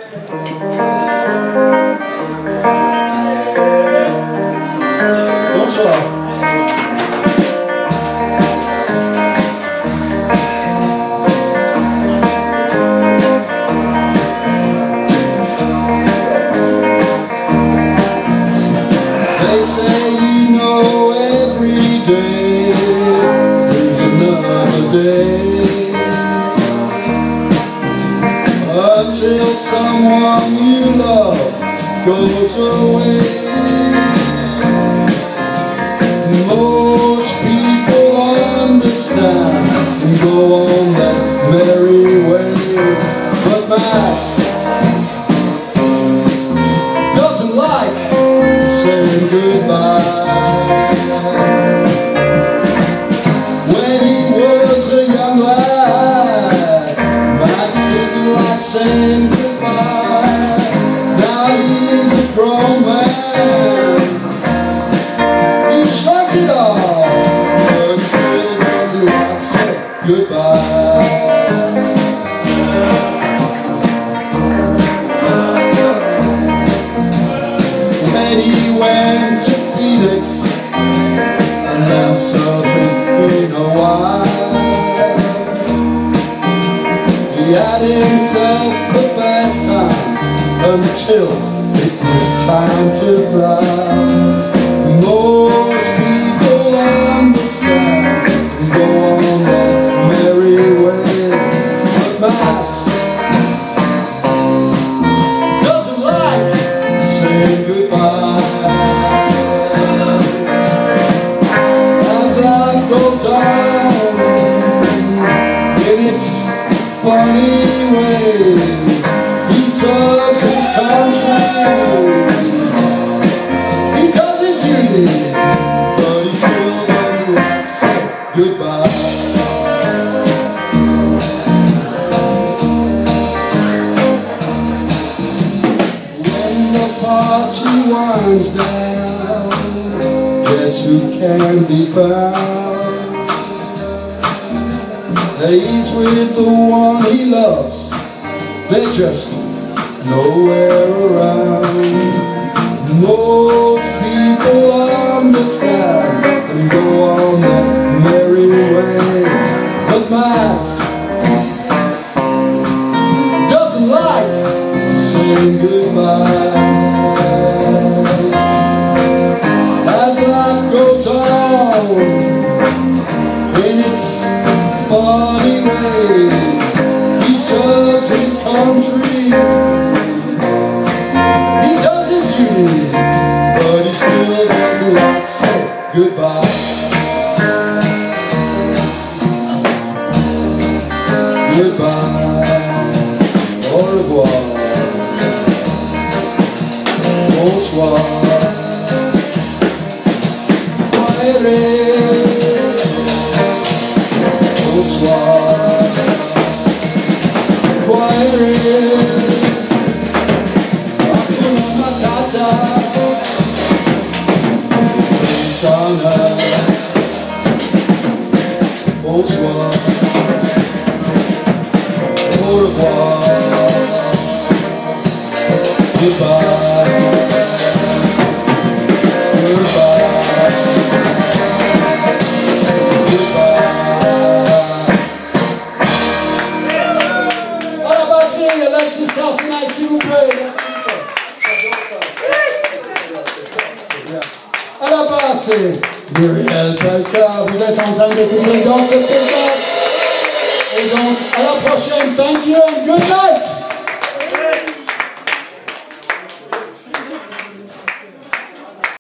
Bonsoir. They say you know every day is another day, until someone you love goes away. Most people understand and go on that merry way, but Max doesn't like saying goodbye. When he was a young lad, Max didn't like saying goodbye. Now he's a grown man, he shrugs it off, but he still doesn't like saying goodbye. When he went to Phoenix and then surfing in Hawaii, he had himself the best time until it was time to fly. Most people understand and go on that merry way, but Max doesn't like saying goodbye. As life goes on in its funny ways, he serves his country, he does his duty, but he still doesn't like saying goodbye. When the party winds down, guess who can be found? He's with the one he loves, they're just nowhere around. Most people understand and go on that merry way, but Max doesn't like saying goodbye. As life goes on in its funny ways, he serves his country, he does his duty, but he still doesn't like saying goodbye. Goodbye, au revoir, bonsoir, bonsoir, Hakuna Matata, Sana, bonsoir, au revoir, goodbye, goodbye, goodbye. Alexis Carcinite, s'il vous plaît, merci. À la basse, c'est Muriel Pelka. Vous êtes en train d'écouter Dr. Pelka. Et donc, à la prochaine. Thank you and good night.